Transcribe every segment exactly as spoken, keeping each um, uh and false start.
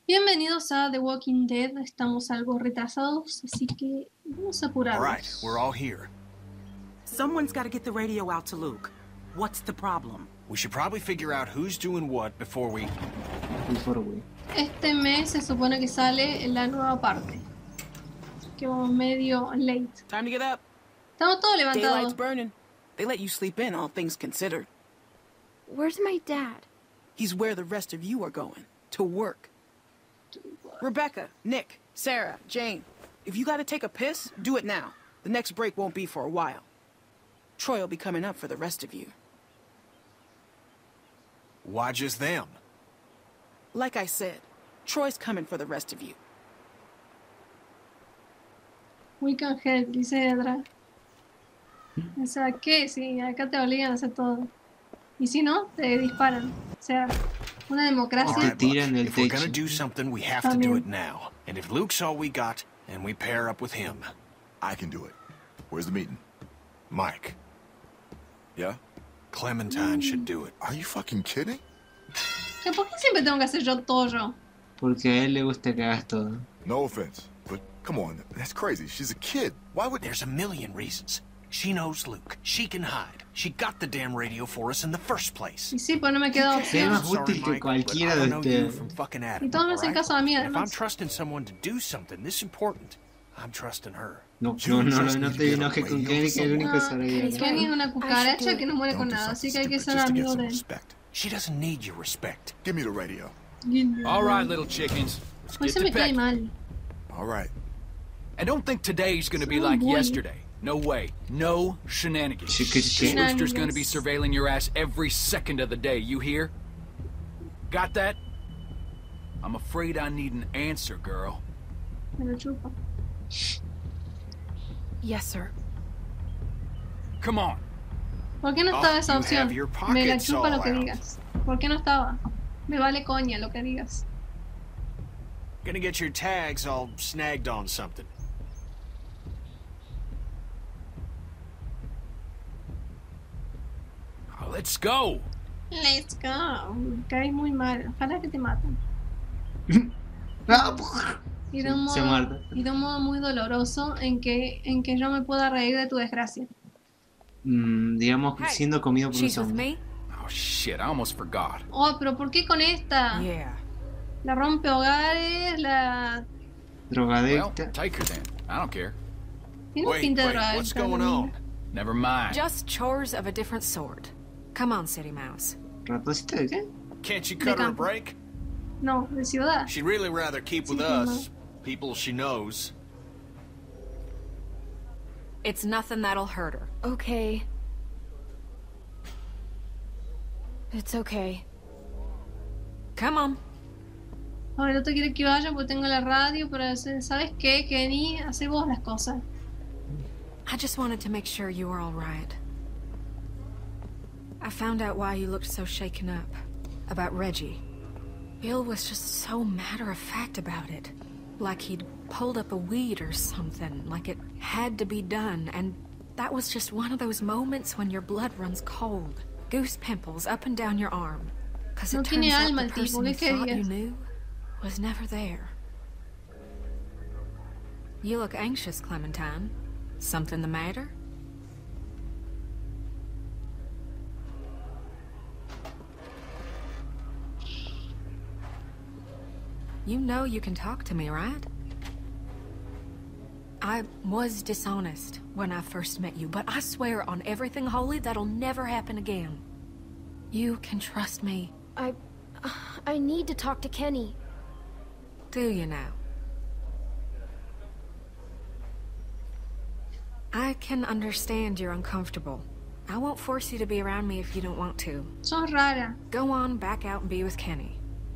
Bienvenidos a The Walking Dead. Estamos algo retrasados, así que vamos a apurarnos. All right, we're all here. Someone's got to get the radio out to Luke. What's the problem? We should probably figure out who's doing what before we... Before we... Este mes se supone que sale la nueva parte. Así que vamos medio late. Time to get up. Estamos todos Daylight's levantados. burning. They let you sleep in, all things considered. Where's my dad? He's where the rest of you are going. To work. Rebecca, Nick, Sarah, Jane. If you gotta take a piss, do it now. The next break won't be for a while. Troy will be coming up for the rest of you. Why just them? Like I said, Troy's coming for the rest of you. We can help, dice Edra. O sea, ¿qué? Sí, acá te obligan a hacer todo. Y si no, te disparan. O sea, una All democracia. right, tiran look, del if we're techo. gonna do something, we have to do it now. And if Luke's all we got, and we pair up with him. I can do it. Where's the meeting? Mike, Yeah? Clementine should do it. Are you fucking kidding? ¿Que ¿Por qué siempre tengo que hacer yo todo yo? Porque a él le gusta que hagas todo. No offense, but come on, that's crazy. She's a kid. Why would... There's a million reasons. She knows Luke. She can hide. She got the damn radio for us in the first place. Y sí, pues no me queda Es opción. más útil que Mike, cualquiera but I de don't know you ustedes. from fucking Adam, Y todos me hacen alright? caso a mí, If I'm además. trusting someone to do something this important, I'm trusting her. No, You no, no, just no need te to get enojes a con radio Kenny, que es el único que No, sabe Kenny guiar. es una cucaracha que no muere con Don't do nada, así something que hay que stupid ser just to get amigo some de él. respect. She doesn't need your respect. Give me the radio. All right, little chickens. Let's Hoy get se to me cae pecking. mal. All right. And don't think today's gonna be So like boring. yesterday. No way. No shenanigans. Chicken This shit. rooster's gonna be Shenanigans. surveilling your ass every second of the day, you hear? Got that? I'm afraid I need an answer, girl. Me lo chupa. Yes, sir. Come on. ¿Por qué no Oh, estaba esa you opción? have your Me la pockets chupa lo all que out. digas. ¿Por qué no estaba? Me vale coña lo que digas. Gonna get your tags all snagged on something. Oh, let's go. Let's go. Caes muy mal. Ojalá que te maten. Ah, Y de un Se modo, muerde. y de un modo muy doloroso en que, en que yo me pueda reír de tu desgracia. Mm, digamos, siendo comido por un She's with zombie. me? Oh shit, I almost forgot. Oh, pero ¿por qué con esta? Yeah. La rompe hogares, la... Well, Drogadicta. take her then. I don't care. Tiene un Wait, pinta de wait, drogadicta, what's la going niña. on? Never mind. Just chores of a different sort. Come on, City Mouse. ¿Ratoncito de qué? Can't you cut her a campo. break? No, de ciudad. She'd really rather keep with Sí, us, people she knows. It's nothing that'll hurt her. Okay. It's okay. Come on. Ahora el otro quiere que vaya porque tengo la radio, pero ¿sabes qué, Kenny? Hace vos las cosas. I just wanted to make sure you were all right. I found out why you looked so shaken up. About Reggie. Bill was just so matter-of-fact about it. Like he'd pulled up a weed or something. Like it had to be done. And that was just one of those moments when your blood runs cold. Goose pimples up and down your arm. Because No it tiene turns out alma the el tipo, person you ¿qué thought you querías? knew was never there. You look anxious, Clementine. Something the matter? You know you can talk to me, right? I was dishonest when I first met you, but I swear on everything holy that'll never happen again. You can trust me. I... I need to talk to Kenny. Do you now? I can understand you're uncomfortable. I won't force you to be around me if you don't want to. Sos rara. Go on back out and be with Kenny.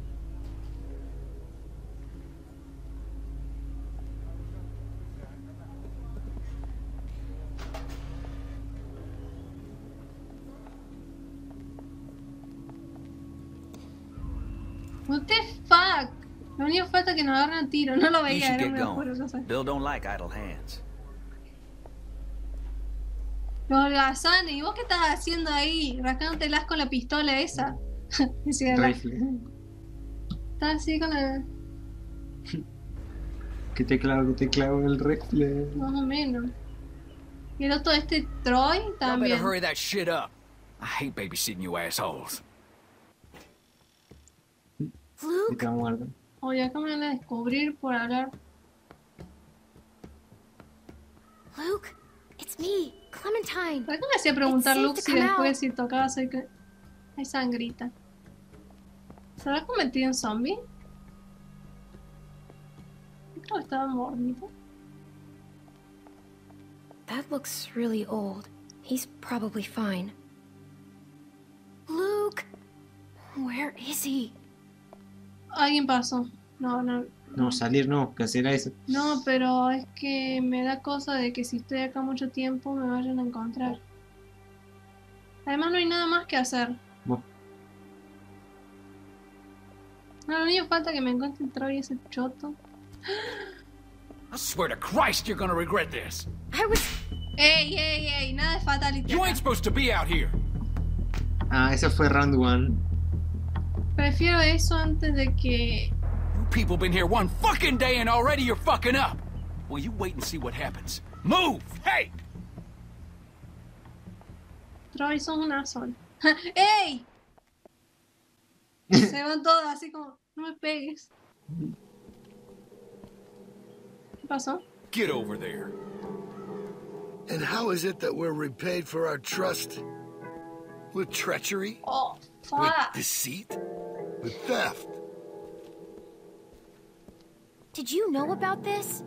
What the fuck? Lo único que falta es que nos agarren a tiro. No lo You veía, should era get muy oscuro, going. yo sé. Bill don't like idle hands. Los holgazanes, ¿y vos qué estás haciendo ahí? Rascándotelas con la pistola esa. Decía la- Rifle. Estás así con la... Que te clavo, que te clavo el rifle. Más o menos. Y el otro, este Troy, Y'all better también. hurry that shit up. I hate babysitting you assholes. Y Luke? te va muerto. Oye, acá me van a descubrir por hablar. Luke? It's me, Clementine. ¿Por qué me hacía preguntar It's safe Luke to si come después out. si tocaba soy que... Hay sangrita. ¿Se habrá convertido en zombie? Creo que estaba mordido. That looks really old. He's probably fine. Luke! Where is he? Alguien pasó. No, no. No, salir no, que será eso. No, pero es que me da cosa de que si estoy acá mucho tiempo me vayan a encontrar. Además no hay nada más que hacer. Bueno, No, lo único falta que me encuentre Troy ese choto. I swear to Christ you're gonna regret this. I was... Ey, ey, ey, nada de fatality. You acá. ain't supposed to be out here. ah, eso fue round one. Prefiero eso antes de que... You people been here one fucking day and already you're fucking up. Well, you wait and see what happens. Move! Hey! Troy, sos un asshole. ¡Ey! Se van todos así como, no me pegues. ¿Qué pasó? Get over there. And how is it that we're repaid for our trust? With treachery? Oh, With fuck. deceit? With theft? Did you know about this?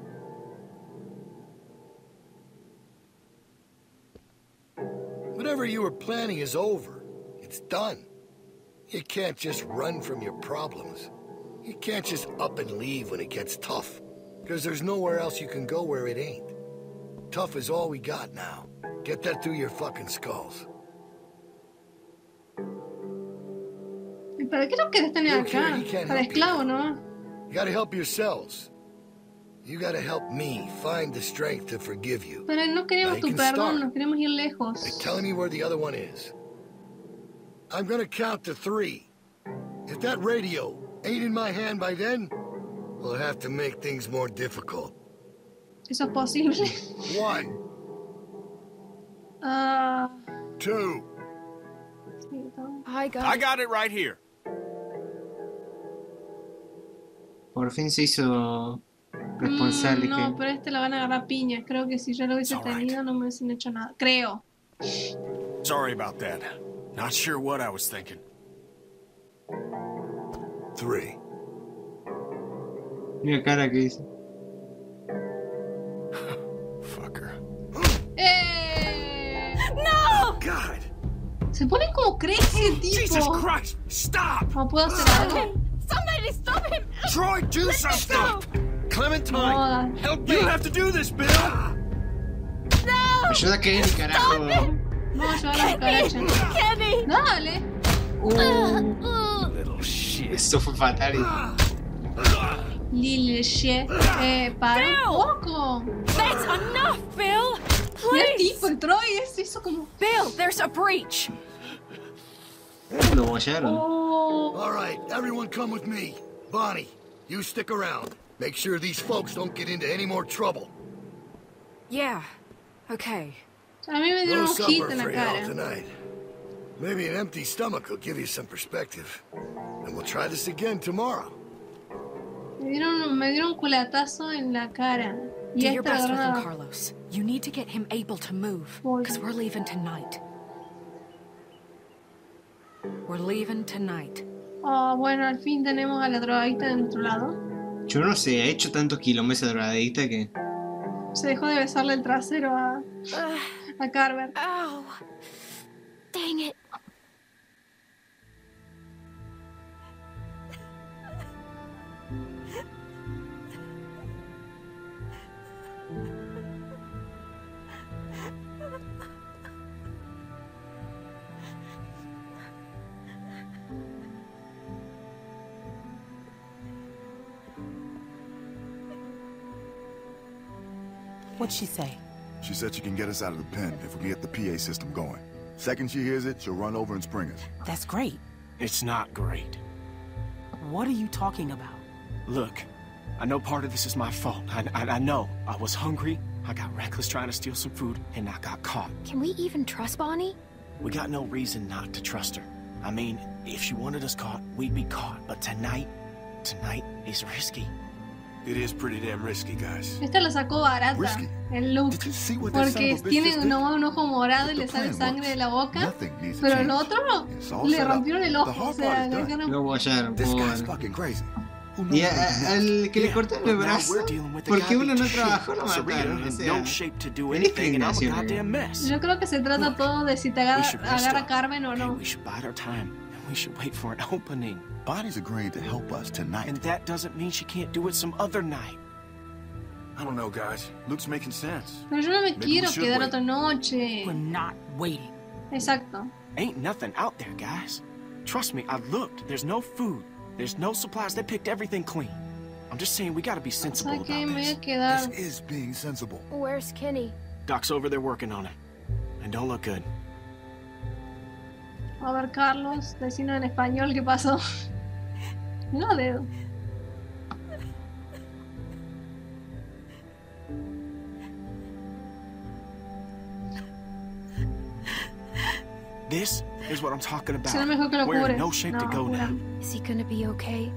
Whatever you were planning is over. It's done. You can't just run from your problems. You can't just up and leave when it gets tough. Because there's nowhere else you can go where it ain't. Tough is all we got now. Get that through your fucking skulls. ¿Y para qué lo querés tener Look here, acá? he can't Para help you. esclavo, ¿no? You gotta help yourselves. You gotta help me find the strength to forgive you. Pero no queremos Now tu you can perdón, start. nos queremos ir By lejos. telling me where the other one is. I'm gonna count to three. If that radio ain't in my hand by then, we'll have to make things more difficult. Eso es posible. One, Ah, two, sí, todo. I got... I got it right here. Por fin se hizo responsable. Mm, no, que... pero este la van a agarrar piñas. Creo que si yo lo hubiese It's all right. tenido no me hubiesen hecho nada. Creo. Sorry about that. Not sure what I was thinking. three. Mira cara que dice. Fucker. ¡Eh! No! God! Se pone como crazy el Jesus tipo. Christ! Stop! No puedo hacer algo. Somebody stop him! Troy, do something! Clementine, No, help me! You have to do this, Bill! No! Ayuda a Kenny, carajo. vamos a llevar a la cucaracha. Kenny! Dale. Uh, Little shit. eso fue fatal. Lil shit. Eh, para un Bill. poco. That's enough, Bill! Mira el Please! tipo, el Troy, es eso como. Bill, there's a breach! Lo bollaron. Oh. All right, everyone come with me. Bonnie, you stick around. Make sure these folks don't get into any more trouble. Yeah, okay. A mí me dieron No un hit supper en la for y'all cara. tonight. Maybe an empty stomach will give you some perspective. And we'll try this again tomorrow. Me dieron, me dieron un culatazo en la cara. Y Do your esta best with him, agarró- Carlos. You need to get him able to move, Voy. because we're leaving tonight. We're leaving tonight. Oh, bueno, al fin tenemos a la drogadita de nuestro lado. Yo no sé, ha hecho tantos kilómetros de drogadicta que. Se dejó de besarle el trasero a, a Carver. Ow! Dang it. What'd she say? She said she can get us out of the pen if we can get the P A system going. Second she hears it, she'll run over and spring us. That's great. It's not great. What are you talking about? Look, I know part of this is my fault. I, I, I know. I was hungry, I got reckless trying to steal some food, and I got caught. Can we even trust Bonnie? We got no reason not to trust her. I mean, if she wanted us caught, we'd be caught. But tonight, tonight is risky. It is pretty damn risky, guys. Esta la sacó barata, Risky. el look. Did you see what that son Porque of a bitch tiene just did? un, un ojo morado y The le sale plan sangre works. de la boca. Nothing needs to Pero el change. otro It's all le set up. rompieron el The ojo. O hard sea, part is que done. no- Lo guayaron, This guy's pobre. fucking crazy. Who knows Y a- what he a- al que le Yeah, cortaron but el now brazo, we're dealing with the porque guy uno beat no to shit. trabajó, lo Sarita mataron. O in sea, no shape to do es anything, and I'm a discriminación. goddamn mess. Yo creo que se trata Look, todo de si te We agarra, should rest agarra up. Carmen o Okay, no. we should bide our time, and we should wait for an opening. Bonnie's agreeing to help us tonight. And that doesn't mean she can't do it some other night. I don't know, guys. Luke's making sense. Pero yo no me Maybe quiero we should quedar wait. otra noche. We're not waiting. Exacto. Ain't nothing out there, guys. Trust me, I've looked. There's no food. There's no supplies. They picked everything clean. I'm just saying we gotta be sensible ¿Sabes qué? about Me voy this. a quedar. This is being sensible. Where's Kenny? Doc's over there working on him. And don't look good. A ver, Carlos, decino en español qué pasó. No dedo. This is what I'm talking about. Será mejor que lo We're in cubres. no shape to No, go now. cúbrame. Is he gonna be okay?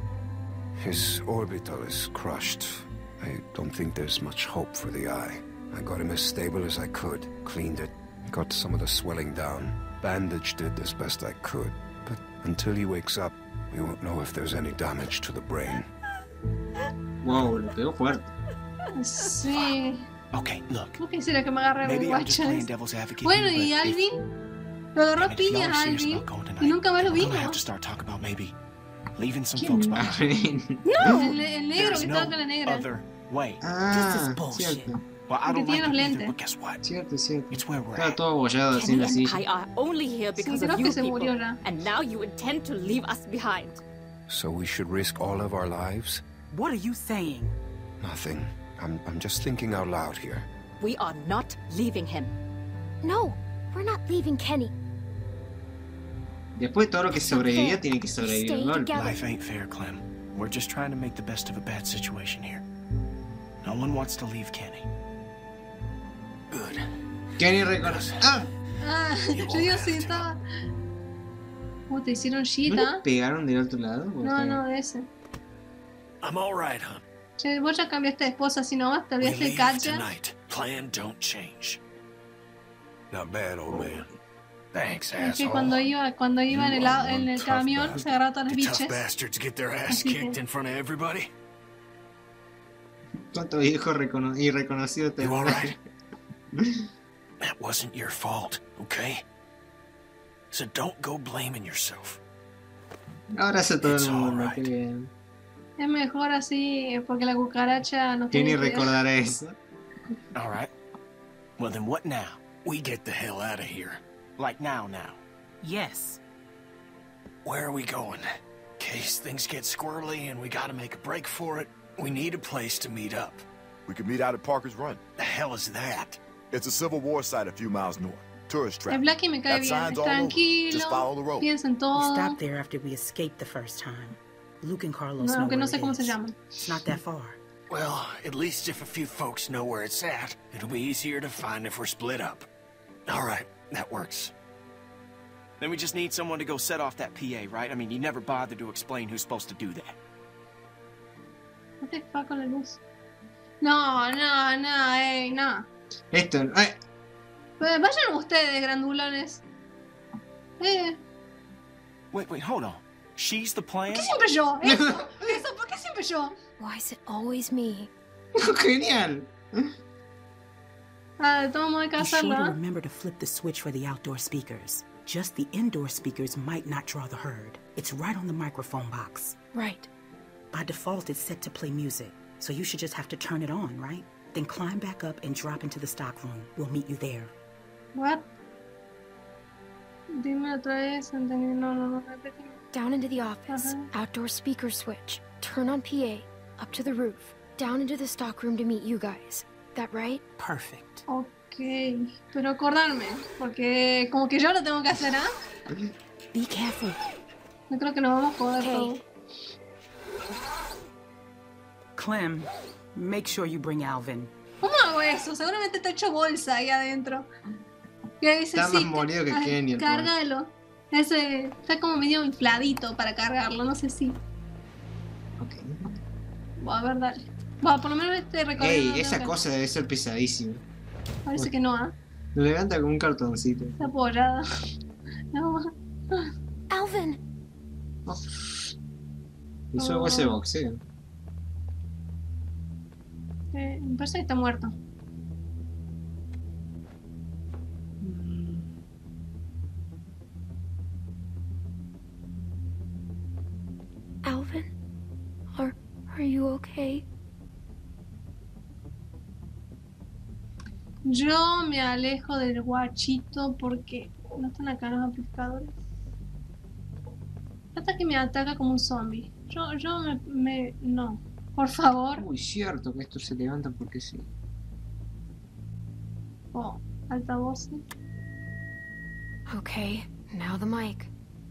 His orbital is crushed. I don't think there's much hope for the eye. I got him as stable as I could, cleaned it, got some of the swelling down, bandaged it as best I could. But until he wakes up, we won't know if there's any damage to the brain. Wow, le pegó fuerte. Sí. Okay, look. ¿Cómo quisiera que me agarre de Maybe I'm just playing guachas? devil's advocate Bueno, here, y but if- Alvin. Lo agarró Damn it, if y'all piñas are a serious Alvin. about going Y tonight, nunca más lo we're gonna vimos. have to start talking about maybe leaving some ¿Quién? folks behind. Alvin. No, el, el negro There's que no estaba con la negra. other way. Ah, bullshit. cierto. Well, I El que don't tiene like los it either, lentes. but guess what? Cierto, cierto. It's where we're Estaba at. todo abollado así en la Kenny and silla. I are only here because creo of que you se people. murió ya. And now you intend to leave us behind. So we should risk all of our lives? What are you saying? Nothing. I'm, I'm just thinking out loud here. We are not leaving him. No, we're not leaving Kenny. Después de todo lo que sobrevivió, tiene que sobrevivir Stay LOL. together. Life ain't fair, Clem. We're just trying to make the best of a bad situation here. No one wants to leave Kenny. Good. Kenny reconoce. ¡Ah! Ah, yo digo sí, estaba. ¿Cómo te hicieron ¿No shita? le pegaron del otro lado? No, no, de ese. I'm all right, hon. Che, vos ya cambiaste de esposa, si no más te We olvidaste de leave Katja. tonight. Plan don't change. Not bad, old man. Thanks, Es que asshole. cuando iba, cuando iba en el, au- en el tough camión, bastard. se agarraba todas las The tough biches. bastards get their ass Así que- kicked in front of everybody. ¿Cuánto viejo recono irreconocido te You all right? That wasn't your fault, okay? So don't go blaming yourself. Abraza a todo It's el mundo, alright. qué bien. Es mejor así, porque la cucaracha no Kenny tiene cuidado. recordará eso. All right. Well, then what now? We get the hell out of here. Like now, now. Yes. Where are we going? In case things get squirrely and we gotta make a break for it, we need a place to meet up. We could meet out at Parker's Run. The hell is that? It's a Civil War site a few miles north. Tourist trap. El Blackie me cae That bien, sign's es all over. Just follow the tranquilo, road. piensa en We todo. stopped there after we escaped the first time. Luke and Carlos No, know aunque no where sé it cómo se is. llaman. It's not that far. Well, at least if a few folks know where it's at, it'll be easier to find if we're split up. All right, that works. Then we just need someone to go set off that P A, right? I mean, you never bothered to explain who's supposed to do that. What the fuck con la luz? No, no, no, ey, no. Esto, ay, Pues vayan ustedes, grandulones. Eh, Wait, wait, hold on. She's the plan? ¿por qué siempre yo? Eso, eso, ¿por qué siempre yo? Why is it always me? genial. Ah, de todo modo hay que Be sure to hacerlo, ¿eh? remember to flip the switch for the outdoor speakers. Just the indoor speakers might not draw the herd. It's right on the microphone box. Right. By default, it's set to play music, so you should just have to turn it on, right? Then climb back up and drop into the stock room. We'll meet you there. What? Dime otra vez, entendí. No, no, no, repetí. Down into the office. Uh-huh. Outdoor speaker switch. Turn on P A. Up to the roof. Down into the stock room to meet you guys. That right? Perfect. Ok, pero acordarme, porque como que yo lo tengo que hacer, ¿ah? Be careful. No creo que nos vamos a joder Okay. todo. Clem, make sure you bring Alvin. ¿Cómo hago eso? Seguramente está hecho bolsa ahí adentro. Y ahí dice, Está más sí, molido que ay, Kenny, el cárgalo. Ese está como medio infladito para cargarlo, no sé si. Ok. Bueno, a ver, dale. Bueno, por lo menos este recorrido. Ey, no tengo esa que- cosa debe ser pesadísima. Parece que no, ¿ah? Lo levanta con un cartoncito. Está apoyada. No. Alvin! Y solo ese boxeo. Eh, me parece que está muerto. Alvin? Are, are you okay? Yo me alejo del guachito porque no están acá los amplificadores. Hasta que me ataca como un zombie. Yo, yo me, me... No. Por favor. Uy, cierto que esto se levanta porque sí. Oh, altavoz. Okay, now the mic.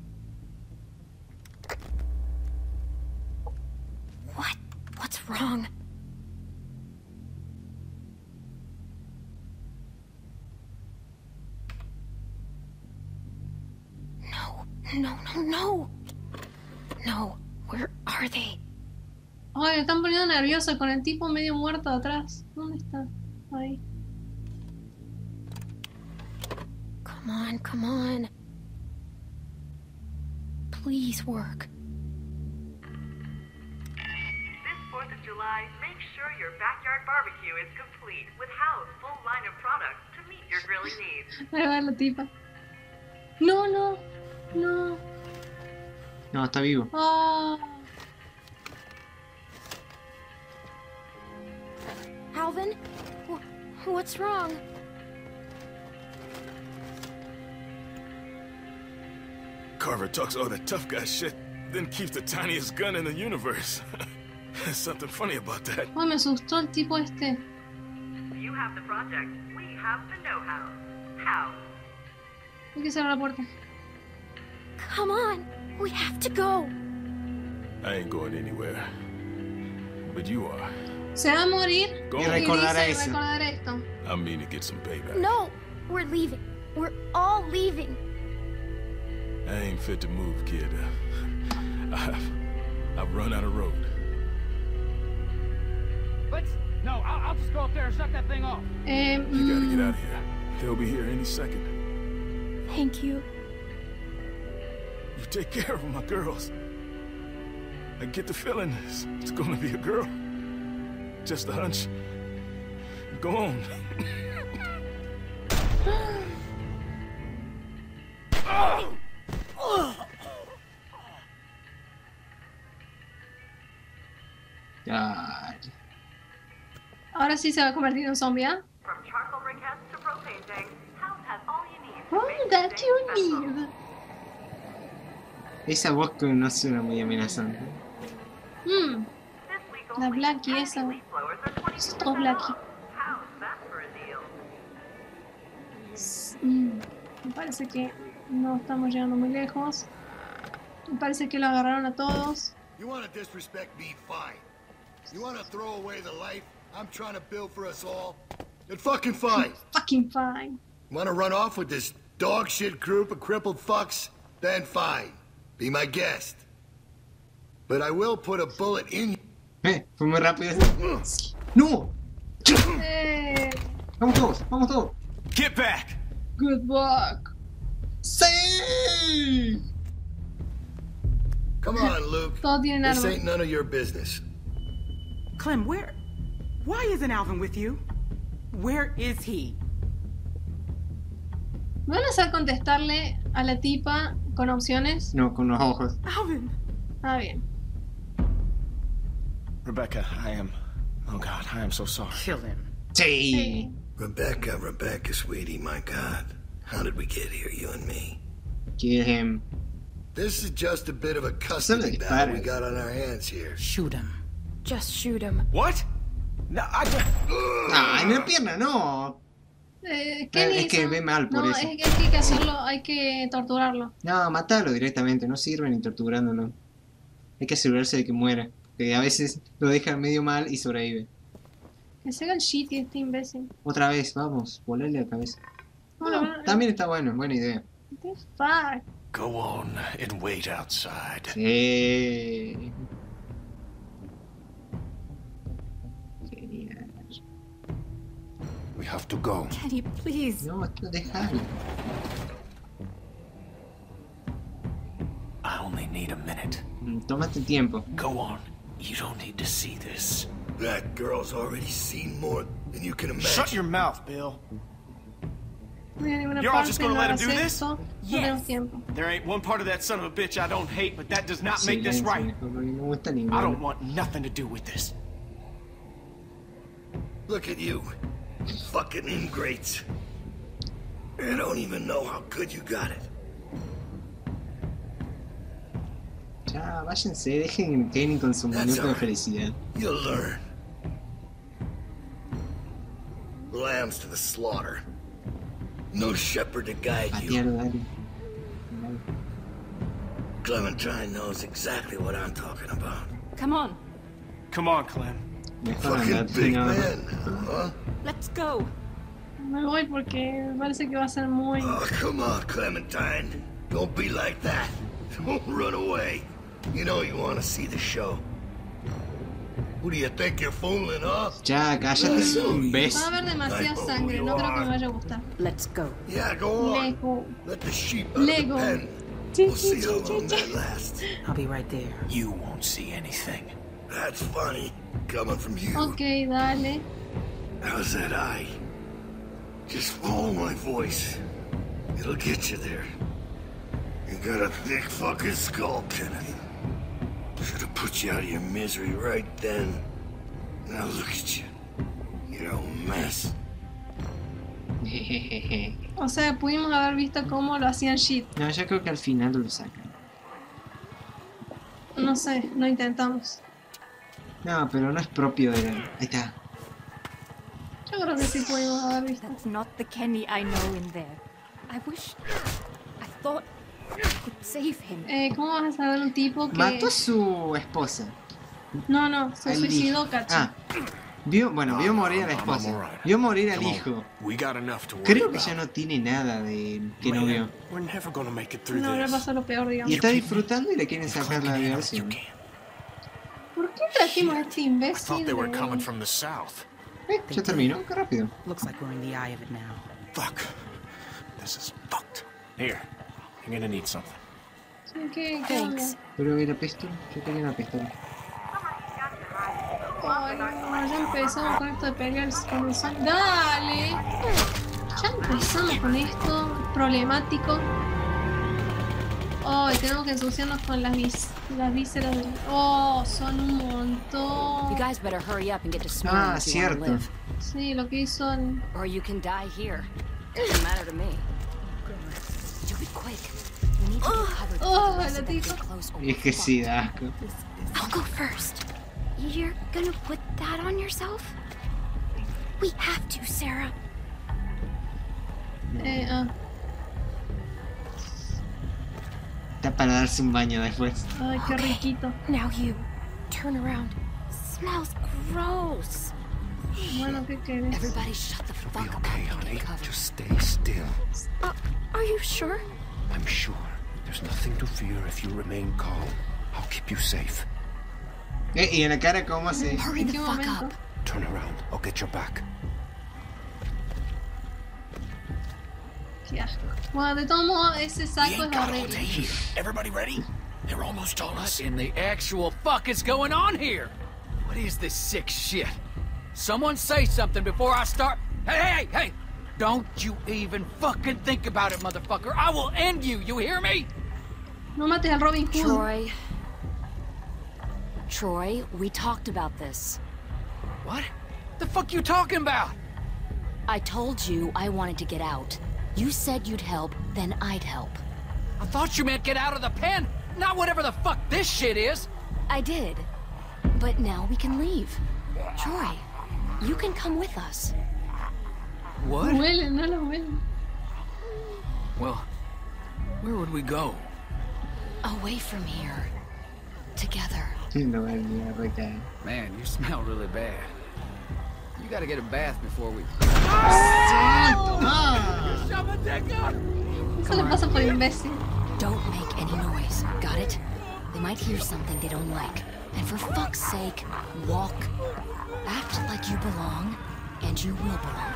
What? What's wrong? No, no, no, no. No, where are they? Ay, me están poniendo nerviosa con el tipo medio muerto atrás. ¿Dónde está? Ahí. Come on, come on. Please work. This fourth of July, make sure your backyard barbecue is complete with Howe's full line of products to meet your grilling needs. Ahí va la tipa. No, no. No. No, está vivo. Oh. Alvin? Wh- what's wrong? Carver talks all that tough guy shit, then keeps the tiniest gun in the universe. There's something funny about that. Ay, me asustó el tipo este. You have the project, we have the know-how. How? Hay que cerrar la puerta. Come on, we have to go. I ain't going anywhere. But you are. Se va a morir Go y on. recordará dice eso. recordar esto. I mean to get some payback. No, we're leaving. We're all leaving. I ain't fit to move, kid. I've, I've run out of road. Let's... No, I'll, I'll just go up there and shut that thing off. Eh, You gotta get mm, out of here. They'll be here any second. Thank you. You take care of my girls. I get the feeling it's, it's gonna be a girl. Just a hunch. Go on. Ay. ahora sí se va a convertir en un zombie, ¿ah? From charcoal briquettes to propane tanks, House has all you need. Oh, that you need. Esa voz que no suena muy amenazante. Mm. La Blackie esa. Es todo Blackie. Mm. Me parece que no estamos llegando muy lejos. Me parece que lo agarraron a todos. You want to disrespect me, fine. You want to throw away the life I'm trying to build for us all? Then fucking fine. Fucking fine. Want to run off with this dog shit group of crippled fucks? Then fine. Be my guest. But I will put a bullet in you. Eh, fue muy rápido. ¡No! Eh, ¡Vamos todos! ¡Vamos todos! Get back! good luck. ¡Sí! Come on, Luke. Todos tienen This armas. ain't none of your business. Clem, where... Why isn't Alvin with you? Where is he? ¿Me van a hacer contestarle a la tipa con opciones? No, con los ojos. Alvin! Ah, bien. Rebecca, I am... Oh God, I am so sorry. Kill him. Sí. Rebecca, Rebecca, sweetie, my God. How did we get here, you and me? Kill him. This is just a bit of a custody Something battle we better. got on our hands here. Shoot him. Just shoot him. What? No, I don't... ¡Ah, en la pierna, no! Eh, ¿Qué le es que hizo? ve mal por no, eso. es que hay que hacerlo, hay que torturarlo. No, matalo directamente, no sirve ni torturándolo. Hay que asegurarse de que muera. Que a veces lo dejan medio mal y sobrevive. Que se haga el shitty este imbécil. Otra vez, vamos, volarle la cabeza. Bueno, Ah, bueno, también está bueno, buena idea. what the fuck? Go on and wait outside. Sí. Genial. We have to go. Kenny, please. No, déjalo. I only need a minute. Mm, Tómate tiempo. Go on. You don't need to see this. That girl's already seen more than you can imagine. Shut your mouth, Bill. No voy a ninguna You're all parte, just gonna no let him hagas do this? esto. No tenemos tiempo. There ain't one part of that son of a bitch I don't hate, but that does not make this Silencio, right. hijo, porque no me gusta I ninguno. don't want nothing to do with this. Look at you. You fucking ingrates. I don't even know how good you got it. Ya, váyanse, dejen que Kenny con su That's minuto de alright. felicidad. You'll learn. Lambs to the slaughter. No shepherd to guide you. Patealo, dale. Clementine knows exactly what I'm talking about. Come on, Come on, Clem. Mejor Fucking andate, big no. man, huh? let's go. Me voy porque me parece que va a ser muy... Oh, come on, Clementine. Don't be like that. Don't run away. You know you want to see the show. Who do you think you're fooling, huh? Ya, cállate, es un Va a imbécil. haber demasiada sangre, no creo que me vaya a gustar. Let's go. Yeah, go on. Lego. Let the sheep out Lego. of the pen. Sí, We'll sí, see how sí, long sí, that sí. lasts. I'll be right there. You won't see anything. That's funny. Coming from you. Ok, dale. How's that eye? Just follow my voice. It'll get you there. You got a thick fucking skull, Kennedy. Should have put you out of your misery right then. Now look at you. You're a mess. O sea, pudimos haber visto cómo lo hacían shit. No, yo creo que al final lo sacan. No sé, lo intentamos. No, pero no es propio de... Ahí está. Yo creo que sí pudimos haber visto. That's not the Kenny I know in there. I wish... I thought I could save him. Eh, ¿Cómo vas a saber un tipo que... Mató a su esposa. No, no, se Al suicidó, hijo. cacho. Ah, vio, bueno, vio morir a la I'm- I'm esposa. alright. Vio morir al Come on. hijo. We got enough to worry Creo que about. ya no tiene nada de que no Man, vio. We're never gonna make it through No, le this. pasó lo peor, Y digamos. está disfrutando y le quieren sacar la You diversión. can't. ¿Por qué trajimos a este I imbécil? thought they were de- coming from the south. Eh, ya terminó, qué rápido. Looks like we're in the eye of it now. Fuck. This is fucked. Here, you're gonna need something. Sí, ¿Qué, qué onda? Thanks. Pero ¿y la pistola? Yo quería una pistola. Ay, no, ya empezamos con esto de pelear con el sol. ¡Dale! Ya empezamos con esto problemático. Ay, tenemos que ensuciarnos con las, vis las vísceras de... Oh, son un montón. You guys better hurry up and get to Smyrna Ah, if you want to cierto. live. Sí, lo que hizo el... Or you can die here. Doesn't matter to me. Do it quick. We need to get covered before Oh, the rest la of them tipa. get close. Y es que sí, da asco. I'll go first. You're gonna put that on yourself? We have to, Sarah. Eh, ah, Está para darse un baño después. ay, qué riquito. Now you. Turn around. Smells gross. Bueno, ¿qué querés? Everybody shut the fuck up Okay, and honey. get covered. Just stay still. Uh, are you sure? I'm sure. There's nothing to fear if you remain calm. I'll keep you safe. Eh, y en la cara, ¿cómo se...? Hurry ¿En the qué fuck momento? up. Turn around. I'll get your back. Qué asco. Bueno, de todos modos, ese We saco ain't es got all horrible. day here. Everybody ready? They're almost on What us. in the actual fuck is going on here? What is this sick shit? Someone say something before I start. Hey, hey, hey! Don't you even fucking think about it, motherfucker. I will end you, you hear me? No mates al Robin Hood. Troy. Troy, we talked about this. What? The fuck you talking about? I told you I wanted to get out. You said you'd help, then I'd help. I thought you meant get out of the pen, not whatever the fuck this shit is. I did. But now we can leave. Troy, you can come with us. What? Huele, no lo huele. Well, where would we go? Away from here. Together. No va a olvidar, recae. Man, you smell really bad. You gotta get a bath before we... Eso le pasa por imbécil. Don't make any noise, got it? They might hear something they don't like. And for fuck's sake, walk. Act like you belong, and you will belong.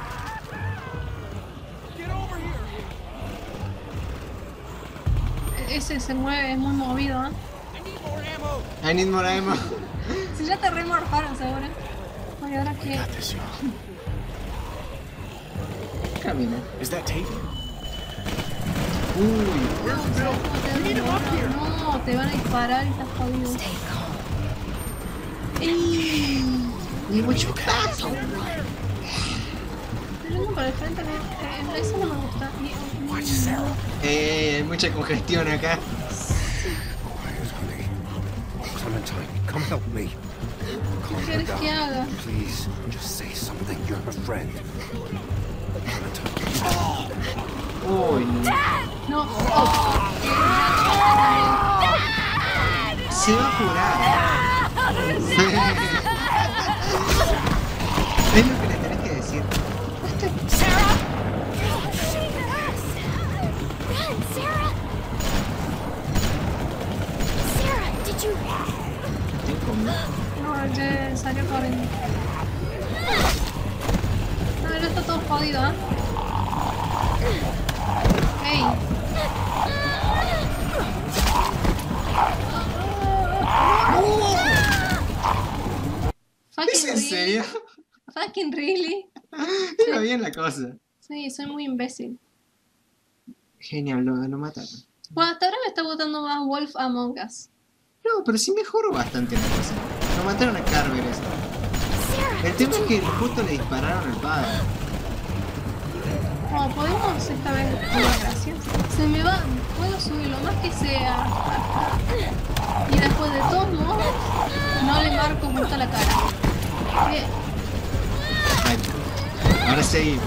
Get over here! Ese se mueve, es muy movido, ¿eh? I need more ammo. Si ya te remorfaron, seguro. Oye, ahora qué. Camina. Is that Tate? Uy. No, te van a disparar y estás jodido. ¡Ey! ¡Ni mucho caso! Yendo para el frente, eh, eso no me gusta. Eh, hay mucha congestión acá. Clementine, come help me. ¿Qué quieres que haga? Please, just say something. You're her friend. Uy, no. Oh. Se va a curar. Es lo que le tenés que decir. Sarah! Run, Sarah! Sarah, did you... No, ya salió corriendo. No, no está todo jodido, ¿eh? ¡Ey! ¿Es en serio? Fucking really. Iba bien la cosa. Sí, soy muy imbécil. Genial, lo, lo mataron. Bueno, hasta ahora me está gustando más Wolf Among Us. No, pero sí mejoró bastante la cosa. Lo mataron a Carver eso. El tema es que justo le dispararon al padre. Como podemos esta vez. Hola, gracias. Se me va. Puedo subir lo más que sea. Y después de todos modos, no le marco justo la cara. Bien. Ay, ahora seguimos.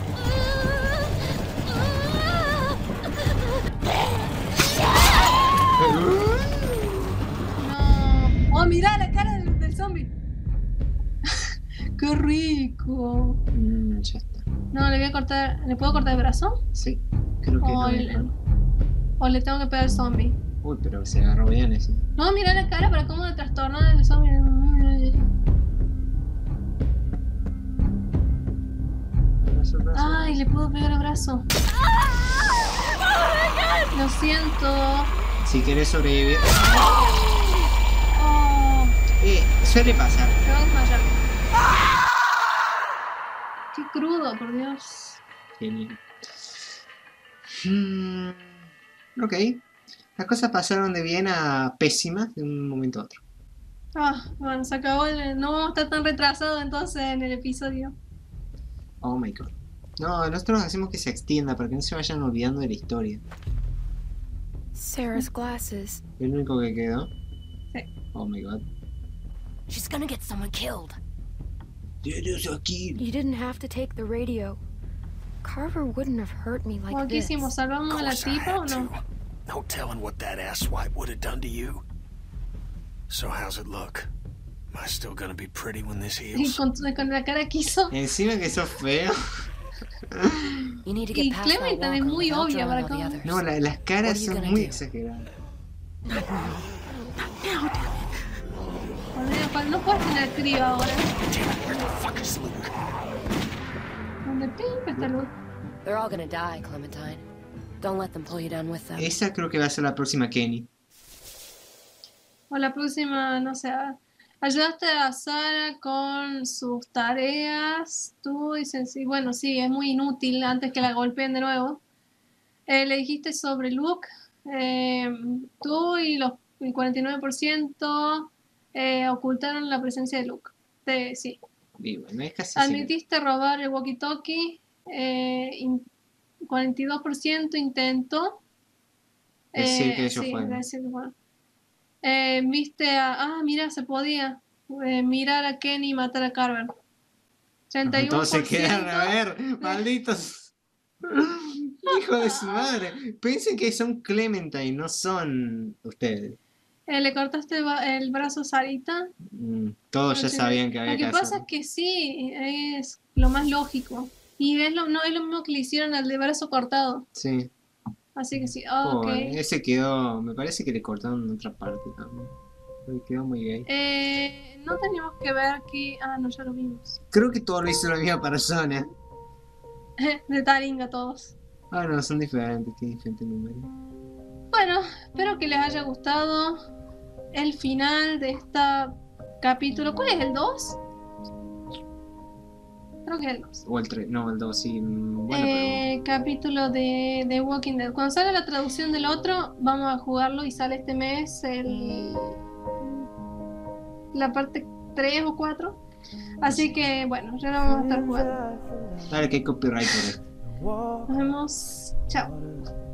No. Oh, mirá la cara del, del zombie. Qué rico. Mm, ya está. No, le voy a cortar. ¿Le puedo cortar el brazo? Sí, creo que o, no. el, o le tengo que pegar al zombie. Uy, pero se agarró bien ese. No, mira la cara para cómo me trastornó el zombie. Ay, le puedo pegar el brazo. Lo siento. Si querés sobrevivir. Oh. Eh, suele pasar. Se va a desmayar. Qué crudo, por Dios. Genial. Hmm, ok. Las cosas pasaron de bien a pésimas de un momento a otro. Ah, bueno, se acabó el... No vamos a estar tan retrasados entonces en el episodio. Oh my god. No, nosotros hacemos que se extienda para que no se vayan olvidando de la historia. Sarah's glasses. ¿El único que quedó? Sí. Oh my god. She's gonna get someone killed. Tienes aquí. You didn't have to take the radio. Carver wouldn't have hurt me like ¿Qué this. hicimos? ¿Salvamos a la tipa o no? No telling what that asswipe would have done to you. So how's it look? Am I still gonna be pretty when this Y heals? con, con la cara que hizo. Encima que sos feo. Y Clementine es muy obvia para cómo. No, la, las caras son muy exageradas. Joder, no puedes tener crío ahora. ¿Dónde pinta esta luz? They're all gonna die, Clementine. Don't let them pull you down with them. Esa creo que va a ser la próxima Kenny. O la próxima, no sé. Ayudaste a Sarah con sus tareas. Tú dices, sí, bueno, sí, es muy inútil antes que la golpeen de nuevo. Eh, le dijiste sobre Luke. Eh, tú y los el cuarenta y nueve por ciento eh, ocultaron la presencia de Luke. De, sí. Y bueno, es casi Admitiste robar el walkie-talkie. Eh, in, cuarenta y dos por ciento intentó. Decir eh, que ellos sí, fueron. decir que fueron. Eh, viste a... Ah, mira, se podía eh, mirar a Kenny y matar a Carver. treinta y uno por ciento. Entonces quedan a ver, malditos. Hijo de su madre. Piensen que son Clementine, no son ustedes. Eh, ¿Le cortaste el brazo a Sarita? Mm, todos ya sabían que había Lo que que pasa hacerlo. es que sí, es lo más lógico. Y es lo, no es lo mismo que le hicieron al de brazo cortado. Sí. Así que sí, oh, ok. Pobre, ese quedó, me parece que le cortaron en otra parte también. Porque quedó muy gay. Eh, no teníamos que ver aquí. Ah, no, ya lo vimos. Creo que todos lo hizo la misma persona. De Taringa todos. Ah, no, son diferentes, tienen diferentes números. Bueno, espero que les haya gustado el final de este capítulo. ¿Cuál es el dos? Creo que es el dos. O el tres, no, el dos, sí. Bueno, eh, Capítulo de, de Walking Dead. Cuando salga la traducción del otro, vamos a jugarlo y sale este mes el la parte tres o cuatro. Así que bueno, ya lo vamos a estar jugando. pero... Dale, que hay copyright por esto. Nos vemos. Chao.